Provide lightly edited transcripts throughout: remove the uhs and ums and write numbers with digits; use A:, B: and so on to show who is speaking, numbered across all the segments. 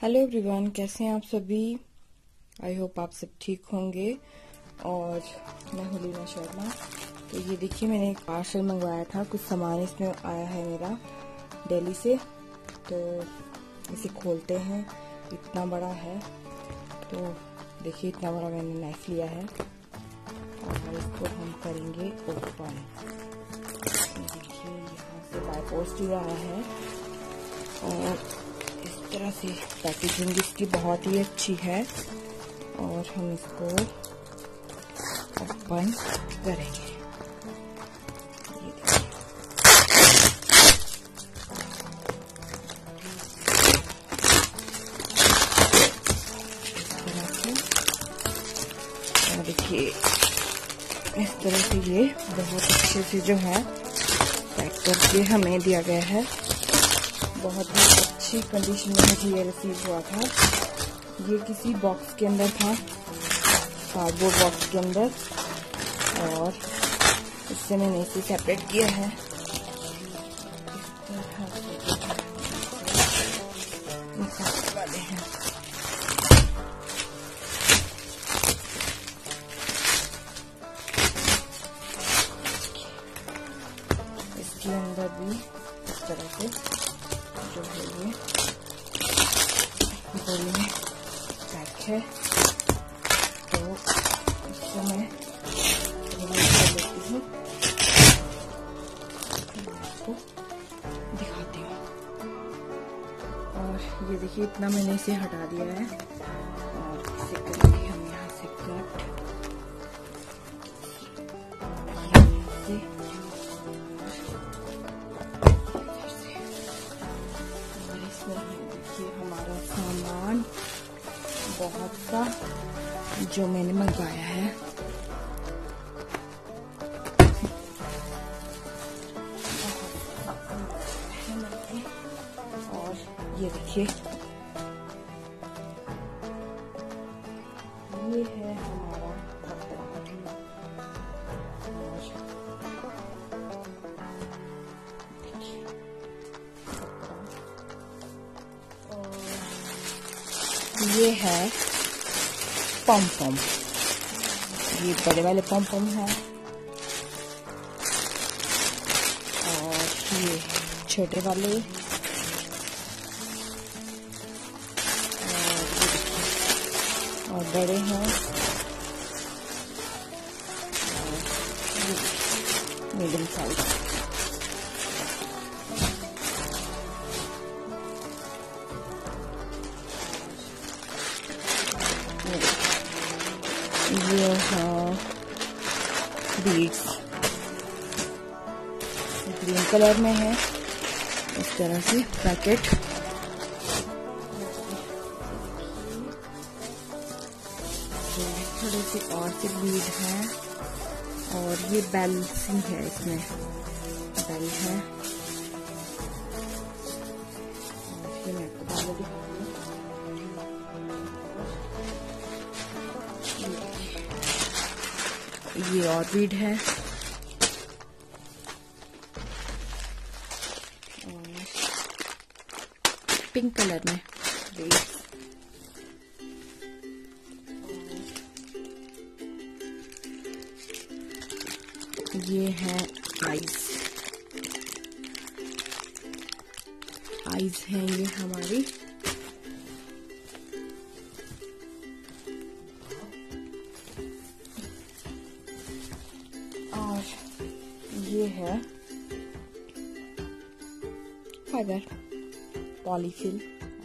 A: Hello everyone, कैसे हैं आप सभी। आई होप आप सब ठीक होंगे। और मैं हूँ लीना शर्मा। तो ये देखिए, मैंने एक पार्सल मंगवाया था, कुछ सामान इसमें आया है मेरा दिल्ली से। तो इसे खोलते हैं। इतना बड़ा है, तो देखिए इतना बड़ा मैंने नाइफ लिया है और इसको हम करेंगे ओपन। देखिए यहाँ से बाय पोस्ट ही आया है और इस तरह से पैकेजिंग इसकी बहुत ही अच्छी है और हम इसको ओपन करेंगे। ये देखिए, और देखिए इस तरह से ये बहुत अच्छे से जो है पैक करके हमें दिया गया है। बहुत ही अच्छी कंडीशन में मुझे ये रिसीव हुआ था। ये किसी बॉक्स के अंदर था, कार्डबोर्ड बॉक्स के अंदर, और इससे मैंने इसे सेपरेट किया है। इस तरह से वाले हैं। इसके अंदर भी इस तरह से जो है ये गोली में पैक है। तो इसको मैं रिमूव कर लेती हूँ, फिर मैं आपको दिखाती हूँ। और ये देखिए, इतना मैंने इसे हटा दिया है और इसे करेंगे हम यहाँ से कट। देखिए हमारा सामान बहुत सा जो मैंने मंगवाया है। और ये देखिए, ये है हमारा कपड़ा। ये है पम पम, ये बड़े वाले पम पम है और ये छोटे वाले, और बड़े हैं और मीडियम साइज। ये है बीड्स, ग्रीन कलर में है, इस तरह से पैकेट। थोड़े से और से बीड हैं और ये बेल सी है, इसमें बेल है। और ये मैं आपको पहले दिखाऊंगी। ये और बीड है और पिंक कलर में बीड। ये है आइज है ये हमारी। और ये है फाइबर पॉलीफिल।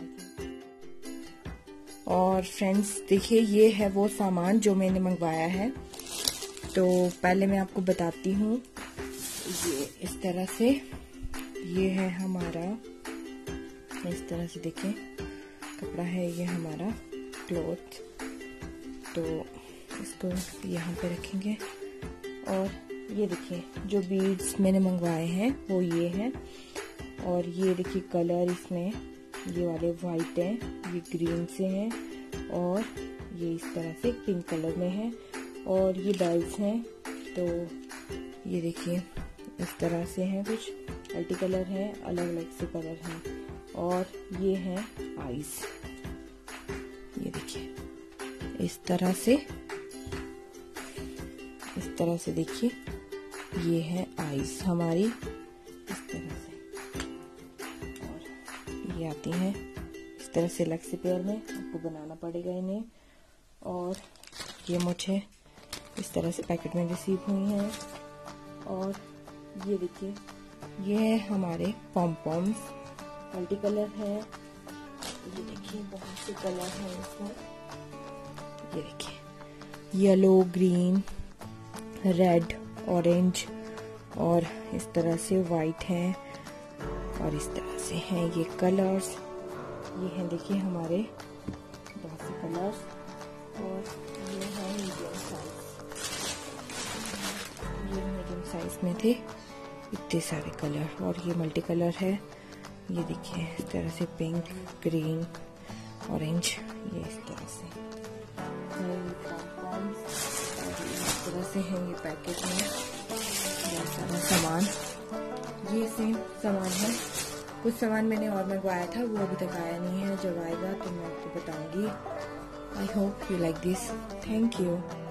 A: और फ्रेंड्स देखिए, ये है वो सामान जो मैंने मंगवाया है। तो पहले मैं आपको बताती हूँ। ये इस तरह से ये है हमारा, इस तरह से देखिए कपड़ा है ये हमारा क्लॉथ। तो इसको यहाँ पे रखेंगे और ये देखिए जो बीड्स मैंने मंगवाए हैं वो ये हैं। और ये देखिए कलर इसमें ये वाले वाइट हैं, ये ग्रीन से हैं और ये इस तरह से पिंक कलर में है। और ये बेल्स हैं, तो ये देखिए इस तरह से हैं, कुछ मल्टी कलर है, अलग अलग से कलर हैं। और ये है आइस। ये देखिए इस तरह से देखिए, ये है आईज हमारी इस तरह से, और ये आती हैं इस तरह से अलग से पेयर में, आपको बनाना पड़ेगा इन्हें। और ये मुझे इस तरह से पैकेट में रिसीव हुई हैं। और ये देखिए, ये है हमारे पॉम पॉम्स, मल्टी कलर है। ये देखिए बहुत से कलर हैं इसमें, ये देखिए येलो, ग्रीन, रेड, ऑरेंज और इस तरह से वाइट हैं, और इस तरह से हैं ये कलर्स। ये हैं देखिए हमारे बहुत से कलर्स, और ये है मीडियम साइज। ये मीडियम साइज में थे इतने सारे कलर, और ये मल्टी कलर है। ये देखिए इस तरह से पिंक, ग्रीन, ऑरेंज, ये इस तरह से इस तरह से है ये पैकेट में बहुत सारा सामान। ये सेम सामान है, कुछ सामान मैंने और मंगवाया था, वो अभी तक आया नहीं है। जब आएगा तो मैं आपको बताऊंगी। I hope you like this. Thank you.